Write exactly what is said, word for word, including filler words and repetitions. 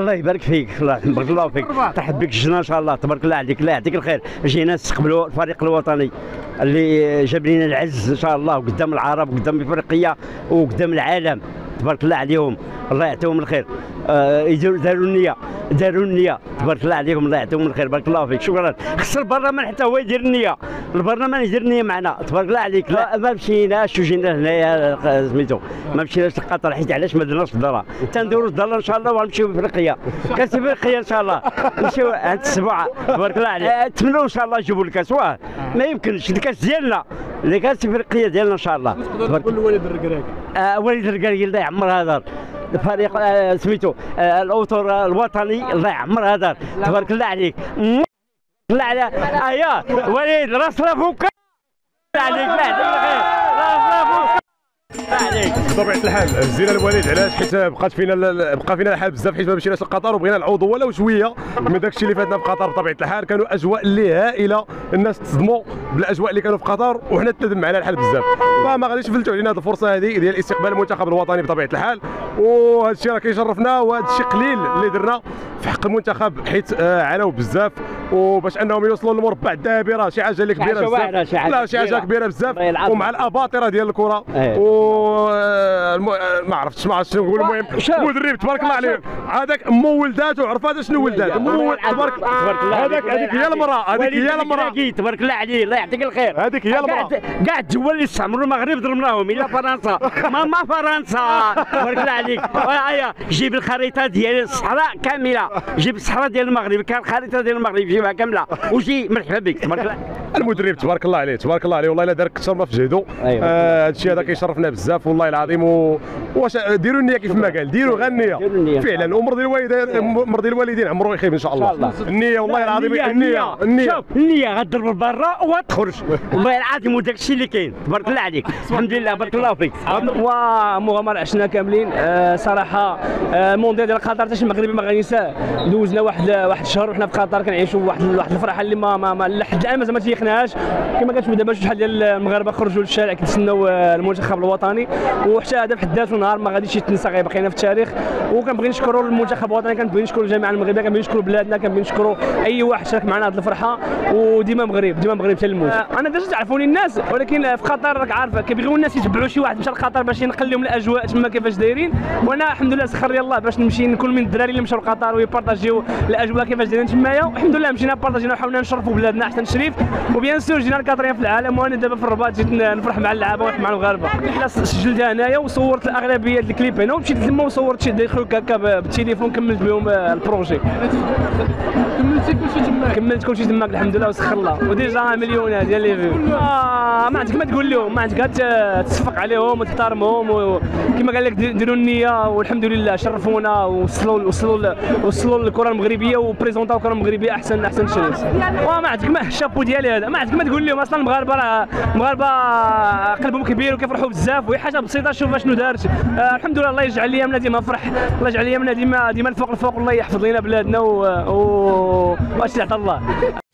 الله يبارك فيك، الله يبارك الله فيك، ترحب بك الجنه ان شاء الله، تبارك الله عليك، الله يعطيك الخير. جينا نستقبلوا الفريق الوطني اللي جاب لنا العز ان شاء الله، وقدام العرب وقدام افريقيا وقدام العالم، تبارك الله عليهم، الله يعطيهم الخير. آه داروا النيه، داروا النيه، تبارك الله عليهم، الله يعطيهم الخير، بارك الله فيك، شكرا. خص البرلمان حتى هو يدير النيه، البرلمان يدير النيه معنا، تبارك الله عليك. لا ما مشيناش وجينا هنايا سميتو، ما مشيناش لقطر، حيت علاش ما درناش الدرا، تندوروا الدرا ان شاء الله ونمشيو افريقيا، كاس افريقيا ان شاء الله، نمشيو عند السبعه، تبارك الله عليك. نتمنوا ان شاء الله يجيبوا الكاس، واه ما يمكنش الكاس ديالنا، الكاس افريقيا ديالنا ان شاء الله. تبارك الله. وليد الركراكي، آه وليد الركراكي الله يعمر هذا الفريق، آه سميتو آه الاوتور الوطني، الله يعمر هذا، تبارك الله عليك. الله على ايا وليد راس رافوك عليك، الله يعطيك الخير، راس رافوك عليك. بطبيعه الحال زينا الوليد، علاش؟ حيت بقات فينا بقى فينا الحال بزاف، حيت ما مشيناش لقطر وبغينا نعوضوا ولو شويه من داك الشيء اللي فاتنا في قطر. بطبيعه الحال كانوا اجواء اللي هائله، الناس تصدموا بالاجواء اللي كانوا في قطر، وحنا تندم على الحال بزاف، فما غاديش نفلتوا علينا هذه الفرصه هذه ديال استقبال المنتخب الوطني بطبيعه الحال، وهذا الشيء راه كيشرفنا، وهذا الشيء قليل اللي درنا في حق المنتخب، حيت آه عانوا بزاف، وباش انهم يوصلوا للمربع الذهبي راه شي حاجه اللي كبيره بزاف، لا شي حاجه كبيره بزاف، ومع الاباطره ديال الكره و ما عرفتش ما عرفتش شنو نقول. المهم مدرب تبارك الله عليه، هذاك مو ولداتو، عرف هذا شنو ولدات مو تبارك الله، هذاك هذيك هي المراه، هذيك هي المراه، تبارك الله عليه، الله يعطيك الخير. هذيك هي المراه. كاع الدول اللي استعمروا المغرب ضربناهم، الا فرنسا ماما فرنسا، تبارك الله عليك. ايا جيب الخريطه ديال الصحراء كامله، جيب الصحراء ديال المغرب، كان الخريطه ديال المغرب جيبها كامله وجي مرحبا بك، تبارك الله. المدرب تبارك الله عليه، تبارك الله عليه، والله الا دار اكثر ما في جهده. أيوة. آه هذا الشيء هذا كيشرفنا بزاف والله العظيم. و... واش ديروا النيه كيف ما قال، ديروا غير النيه فعلا، ومرضي الوالدين مرضي الوالدين عمره يخيب ان شاء الله. الله. النيه والله العظيم، النيه النيه شوف النيه غتضرب برا وغتخرج والله العظيم، وداك الشيء اللي كاين، تبارك الله عليك، الحمد لله، بارك الله فيك. ومغامره عشنا كاملين. آه صراحه آه المونديال ديال قطر حتى شي مغربي ما غينساه، دوزنا واحد واحد الشهر وحنا في قطر كنعيشوا واحد واحد الفرحه اللي ما ما, ما لحد الان مازال ما تيقناهاش، كما كنشوفوا دابا شحال ديال المغاربه خرجوا للشارع كيتسناو المنتخب الوطني، وحتى هذا بحد ذاته نهار ما غاديش يتنسى، غيبقى لنا في التاريخ. وكنبغي نشكروا المنتخب الوطني، كنبغي نشكروا الجامعه المغربيه، كنبغي نشكروا بلادنا، كنبغي نشكروا اي واحد شارك معنا هذه الفرحه، وديما مغرب ديما مغرب حتى الموت. انا ديجا تعرفوني الناس، ولكن في قطر راك عارف كيبغيو الناس يتبعوا شي واحد مشى لقطر باش ينقل لهم الاجواء تما كيفاش دايرين، وانا الحمد لله سخر لي الله باش نمشي نكون من الدراري اللي مشاو لقطر ويبارطاجيو الاجواء كيفاش دايرين تمايا، والحمد لله مشينا بارطاجينا وحاولنا نشرفوا بلادنا احسن تشريف، وبيان سور جينا الكاطريان في العالم، وانا دابا في الرباط جيت نفرح مع اللعابه ونفرح مع المغاربه. الرحله سجلتها هنايا وصورت الاغلبيه ديال الكليب هنا، ومشيت تما وصورت شي دخلوك هكا بالتليفون، كملت بهم البروجي. كملتي كلشي تماك؟ كملت كلشي تماك الحمد لله وسخر الله، وديجا مليونات ديال لي فيو. آه ما عندك ما تقول لهم، ما عندك تصفق عليهم وتحترمهم، وكما قال لك ديروا النيه، والحمد لله شرفونا ووصلوا وصلوا وصلوا للكره المغربيه وبريزونطاو الكره المغربيه احسن احسن تشريف. وما عندك ما الشابو ديالي هذا، ما عندك ما تقول لهم، اصلا المغاربه راه المغاربه قلبهم كبير وكيفرحوا بزاف، وهي حاجه بسيطه شوف شنو دارت. آه الحمد لله، الله يجعل ايامنا ديما فرح، الله يجعل ايامنا ديما ديما الفوق الفوق، والله يحفظ لنا بلادنا و واش عطا الله.